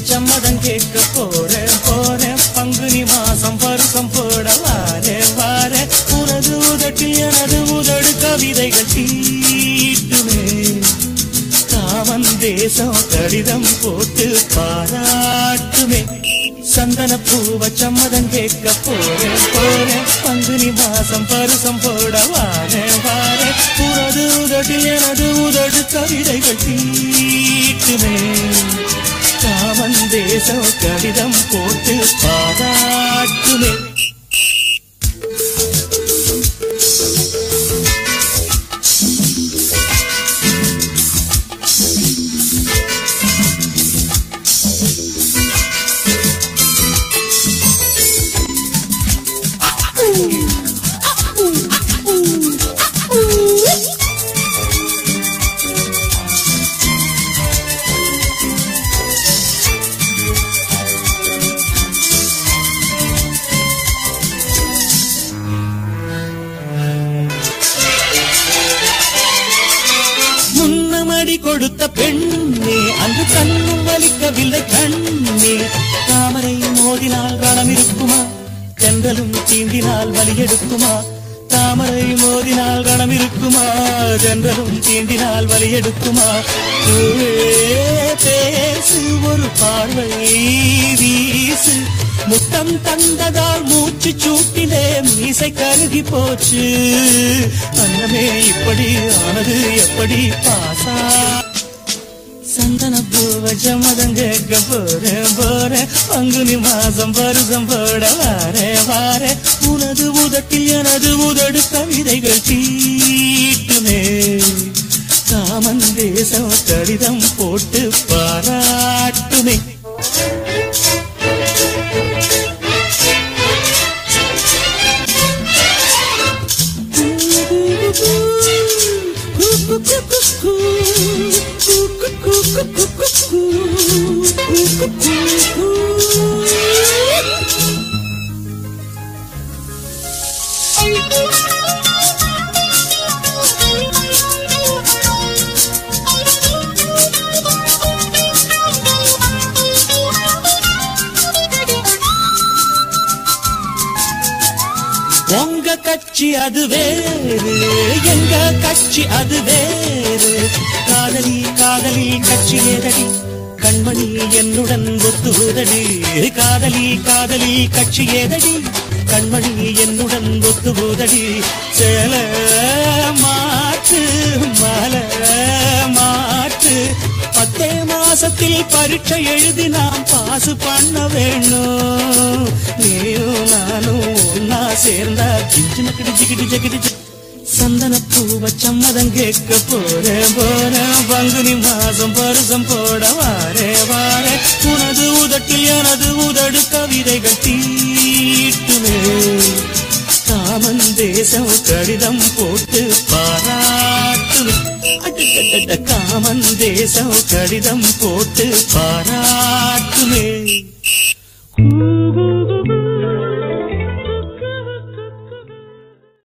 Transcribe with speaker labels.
Speaker 1: சம்மதம் கேட்க போறேன் போறேன் பங்குனி மாசம் பருசம் போட வாரே வாரே உனது உதட்டில் எனது உதடு கவிதைகள் தீட்டுமே காமன் தேசம் கடிதம் போட்டு பாராட்டுமே சந்தன பூவ சம்மதம் கேட்க போறேன் போறேன் பங்குனி மாசம் பருசம் போட வாரே வாரே உனது உதட்டில் எனது உதடு கவிதைகள் தீட்டுமே காமன் தேசம் கடிதம் போட்டு பாராட்டுமே கொடுத்த பெண்ணே அன்று கண்ணும் வலிக்கவில்லை கண்ணே தாமரை மோதினால் ரணம் இருக்குமா தென்றலும் தீண்டினால் வலி எடுக்குமா தாமரை மோதினால் ரணம் இருக்குமா தென்றலும் தீண்டினால் வலி எடுக்குமா பேசு ஒரு பார்வை வீசு முத்தம் தந்ததால் மூச்சு சூட்டிலே மீசை கருகி போச்சு அன்னமே இப்படி ஆனது எப்படி பாசா சந்தன பூவ சம்மதம் கேட்க போறேன் போறேன் பங்குனி மாசம் பருசம் போட வாரே வாரே உனது உதட்டில் எனது உதடு கவிதைகள் தீட்டுமே காமன் தேசம் கடிதம் போட்டு பாராட்டுமே உங்க கட்சி அது வேறு எங்க கட்சி அது வேறு காதலி காதலி கட்சி ஏதடி கண்மணி என்னுடன் ஒத்துதடி காதலி காதலி கட்சி ஏதடி கண்மணி என்னுடன் ஒத்துதடி சேல மாற்று மலை மாற்று 10 மாசத்தில் பரீட்சை எழுதி நாம் பாசு பண்ண வேணும் நீயும் நானும் ஒன்னா சேர்ந்தா ஜிஞ்சினக்கடி ஜிகிடி ஜகிடி சந்தன பூவ சம்மதம் கேட்க போறேன் போறேன் பங்குனி மாசம் பருசம் போட வாரே வாரே உனது உதட்டில் எனது உதடு கவிதைகள் தீட்டுமே காமன் தேசம் கடிதம் போட்டு பாராட்டுமே காமன் தேசம் கடிதம் போட்டு பாராட்டுமே